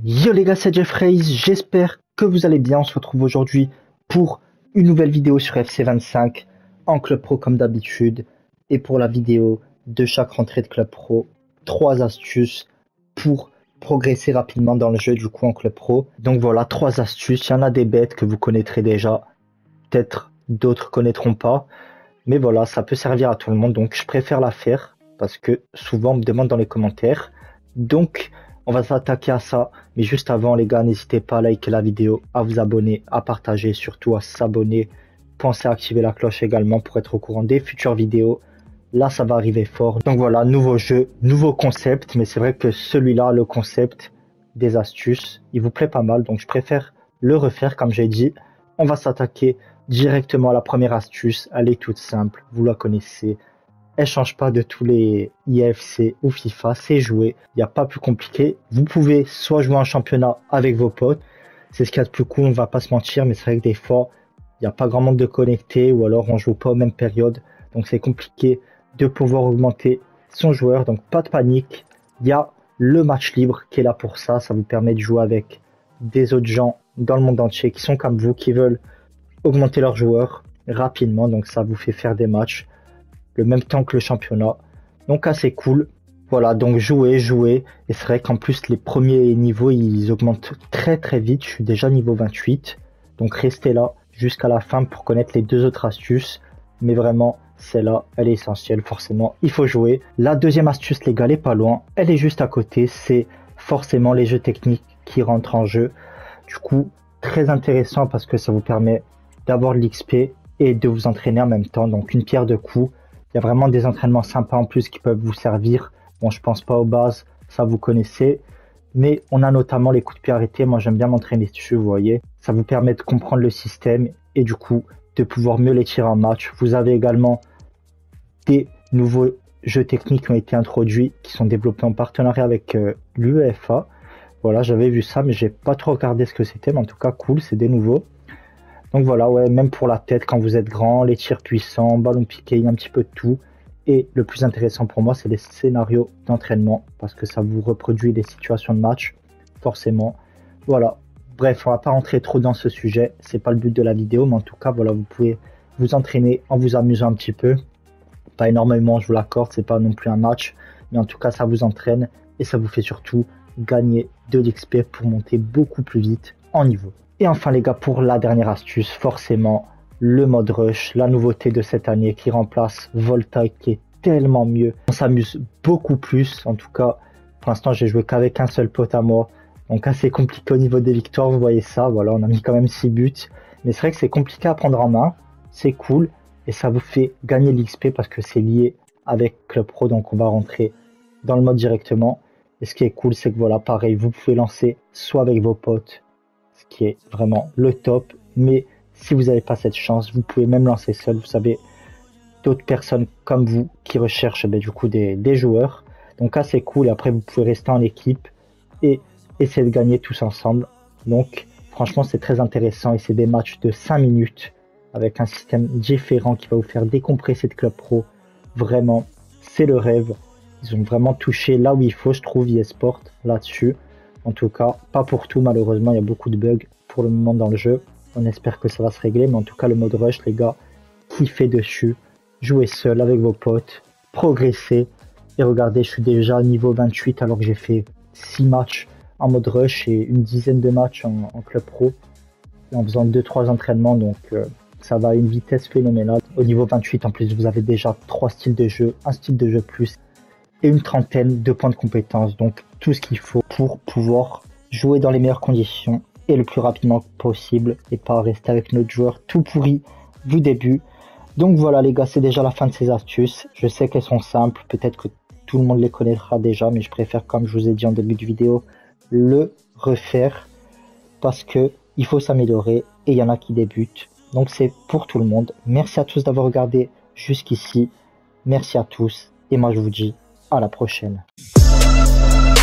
Yo les gars, c'est Jeffrey, j'espère que vous allez bien. On se retrouve aujourd'hui pour une nouvelle vidéo sur FC25 en Club Pro comme d'habitude. Et pour la vidéo de chaque rentrée de Club Pro, 3 astuces pour progresser rapidement dans le jeu du coup en Club Pro. Donc voilà, 3 astuces, il y en a des bêtes que vous connaîtrez déjà, peut-être d'autres connaîtront pas. Mais voilà, ça peut servir à tout le monde, donc je préfère la faire parce que souvent on me demande dans les commentaires. Donc on va s'attaquer à ça, mais juste avant les gars, n'hésitez pas à liker la vidéo, à vous abonner, à partager, surtout à s'abonner. Pensez à activer la cloche également pour être au courant des futures vidéos. Là ça va arriver fort. Donc voilà, nouveau jeu, nouveau concept, mais c'est vrai que celui-là, le concept des astuces, il vous plaît pas mal, donc je préfère le refaire comme j'ai dit. On va s'attaquer directement à la première astuce, elle est toute simple, vous la connaissez. Elle change pas de tous les IFC ou FIFA, c'est jouer, il n'y a pas plus compliqué. Vous pouvez soit jouer en championnat avec vos potes, c'est ce qu'il y a de plus cool, on va pas se mentir, mais c'est vrai que des fois, il n'y a pas grand monde de connectés ou alors on joue pas aux mêmes périodes, donc c'est compliqué de pouvoir augmenter son joueur, donc pas de panique. Il y a le match libre qui est là pour ça, ça vous permet de jouer avec des autres gens dans le monde entier qui sont comme vous, qui veulent augmenter leurs joueurs rapidement, donc ça vous fait faire des matchs le même temps que le championnat, donc assez cool. Voilà, donc jouer, et c'est vrai qu'en plus les premiers niveaux ils augmentent très vite. Je suis déjà niveau 28, donc restez là jusqu'à la fin pour connaître les 2 autres astuces, mais vraiment celle-là elle est essentielle, forcément il faut jouer. La deuxième astuce les gars, elle est pas loin, elle est juste à côté, c'est forcément les jeux techniques qui rentrent en jeu. Du coup très intéressant parce que ça vous permet d'avoir de l'XP et de vous entraîner en même temps, donc une pierre deux coups. Il y a vraiment des entraînements sympas en plus qui peuvent vous servir. Bon, je pense pas aux bases, ça vous connaissez. Mais on a notamment les coups de pied arrêtés. Moi, j'aime bien m'entraîner dessus, vous voyez. Ça vous permet de comprendre le système et du coup, de pouvoir mieux les tirer en match. Vous avez également des nouveaux jeux techniques qui ont été introduits, qui sont développés en partenariat avec l'UEFA. Voilà, j'avais vu ça, mais j'ai pas trop regardé ce que c'était. Mais en tout cas, cool, c'est des nouveaux. Donc voilà, ouais, même pour la tête quand vous êtes grand, les tirs puissants, ballon piqué, il y a un petit peu de tout. Et le plus intéressant pour moi, c'est les scénarios d'entraînement, parce que ça vous reproduit les situations de match, forcément. Voilà, bref, on va pas rentrer trop dans ce sujet, c'est pas le but de la vidéo, mais en tout cas, voilà, vous pouvez vous entraîner en vous amusant un petit peu. Pas énormément, je vous l'accorde, c'est pas non plus un match, mais en tout cas, ça vous entraîne et ça vous fait surtout gagner de l'XP pour monter beaucoup plus vite en niveau. Et enfin les gars, pour la dernière astuce, forcément le mode rush, la nouveauté de cette année qui remplace Volta, qui est tellement mieux. On s'amuse beaucoup plus, en tout cas pour l'instant j'ai joué qu'avec un seul pote à moi, donc assez compliqué au niveau des victoires, vous voyez ça, voilà, on a mis quand même 6 buts, mais c'est vrai que c'est compliqué à prendre en main, c'est cool et ça vous fait gagner l'XP parce que c'est lié avec Club Pro, donc on va rentrer dans le mode directement. Et ce qui est cool, c'est que voilà, pareil, vous pouvez lancer soit avec vos potes, qui est vraiment le top, mais si vous n'avez pas cette chance, vous pouvez même lancer seul. Vous savez, d'autres personnes comme vous qui recherchent du coup des joueurs, donc assez cool. Et après vous pouvez rester en équipe et essayer de gagner tous ensemble. Donc franchement c'est très intéressant et c'est des matchs de 5 minutes avec un système différent qui va vous faire décompresser de Club Pro. Vraiment c'est le rêve, ils ont vraiment touché là où il faut, je trouve, eSport là-dessus. En tout cas, pas pour tout malheureusement, il y a beaucoup de bugs pour le moment dans le jeu. On espère que ça va se régler, mais en tout cas le mode rush les gars, kiffez dessus, jouez seul avec vos potes, progressez. Et regardez, je suis déjà niveau 28 alors que j'ai fait 6 matchs en mode rush et une dizaine de matchs en Club Pro. Et en faisant 2-3 entraînements, donc ça va à une vitesse phénoménale. Au niveau 28 en plus, vous avez déjà 3 styles de jeu, un style de jeu plus et une trentaine de points de compétence, donc tout ce qu'il faut pour pouvoir jouer dans les meilleures conditions et le plus rapidement possible et pas rester avec notre joueur tout pourri du début. Donc voilà les gars, c'est déjà la fin de ces astuces. Je sais qu'elles sont simples, peut-être que tout le monde les connaîtra déjà, mais je préfère, comme je vous ai dit en début de vidéo, le refaire parce que il faut s'améliorer et il y en a qui débutent. Donc c'est pour tout le monde. Merci à tous d'avoir regardé jusqu'ici. Merci à tous et moi je vous dis à la prochaine.